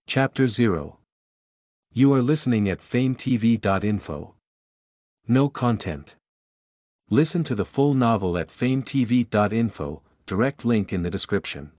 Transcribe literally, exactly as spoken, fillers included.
Chapter zero. You are listening at fame T V dot info. No content. Listen to the full novel at fame T V dot info, direct link in the description.